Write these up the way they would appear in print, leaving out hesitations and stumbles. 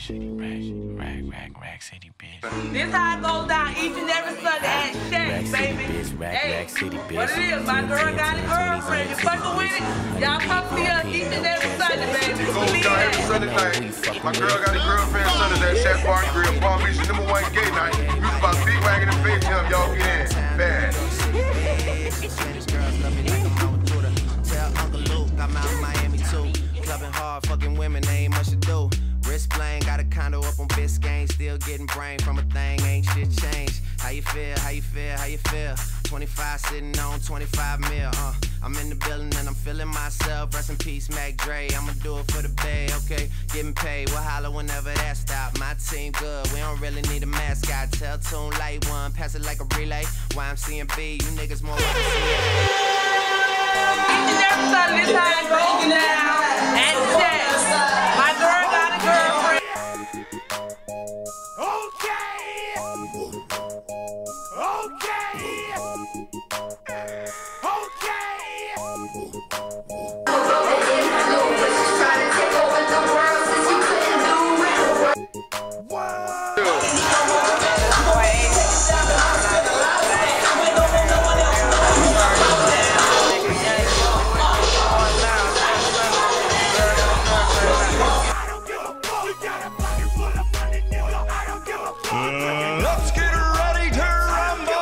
Rack City, bitch. This how it goes down each and every Sunday at Shats, baby. Rack City, bitch. What it is, my girl got a girlfriend. You fucking with it? Y'all come see us each and every Sunday, baby. It goes down every Sunday night. My girl got a girlfriend Sunday at Shats Bar and Grill, Palm Beach, #1 gay night. Music about Bigg Wagon and Faith Him. Y'all get in. Bad. Tell Uncle Luke I'm out in Miami too. Clubbing hard, fucking women, ain't much to do. Wrist playing, got a condo up on Biscayne. Still getting brain from a thing, ain't shit changed. How you feel, how you feel, how you feel? 25 sitting on 25 mil, I'm in the building and I'm feeling myself. Rest in peace, Mac Dre, I'ma do it for the bay, okay? Getting paid, we'll holler whenever that stop. My team good, we don't really need a mascot. Tell Tune Light One, pass it like a relay. YMC and B, you niggas more like a CA. Each and every Sunday, this how it goes down at Shats. My girl got a girlfriend. Let's get ready to rumble!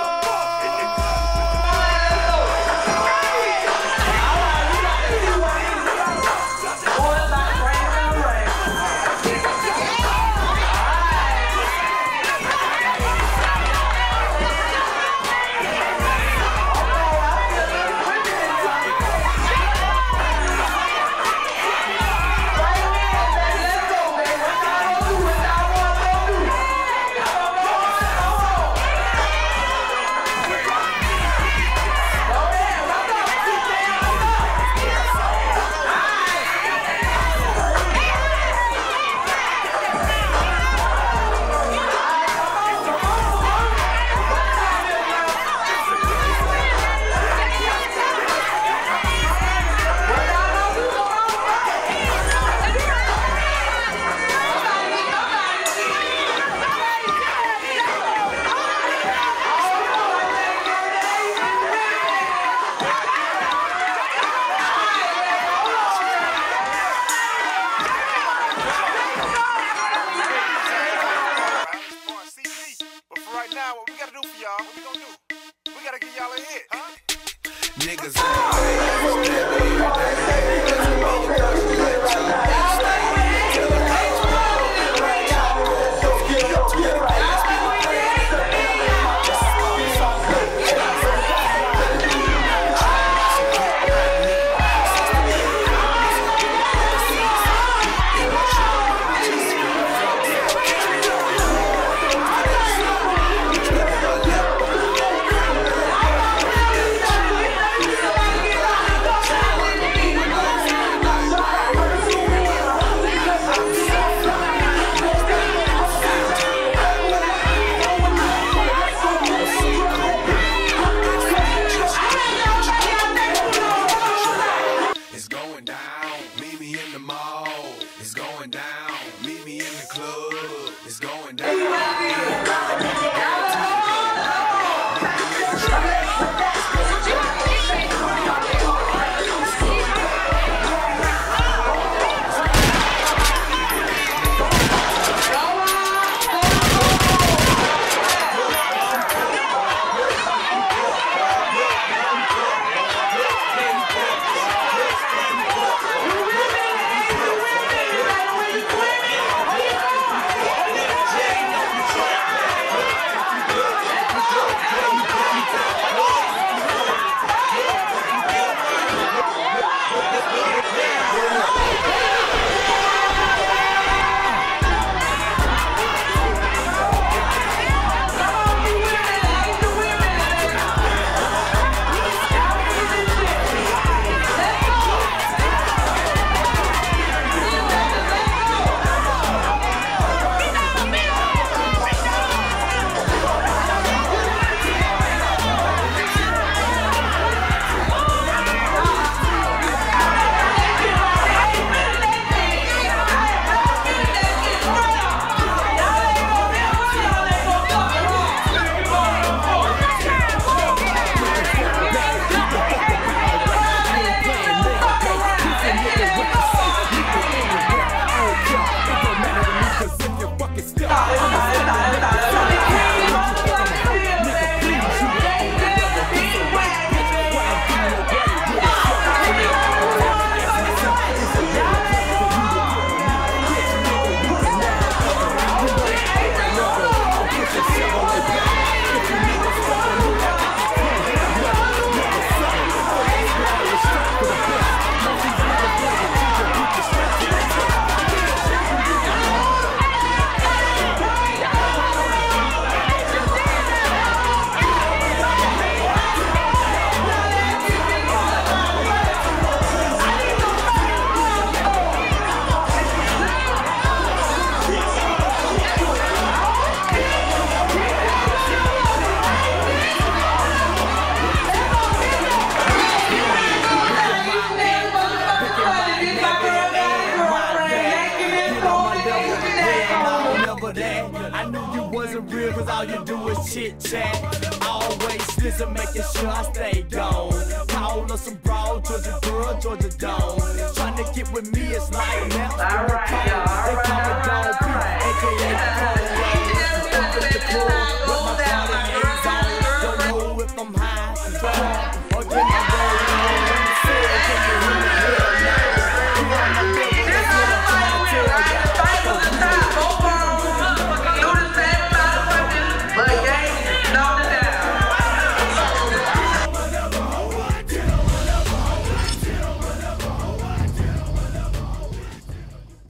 all you do is chit chat. Always listen, making sure I stay gone. Call us some broad, Georgia girl, Georgia Dome. Trying to get with me is like now. Alright, y'all. They call me Dog P, aka the Cold Road. Open the club with my body.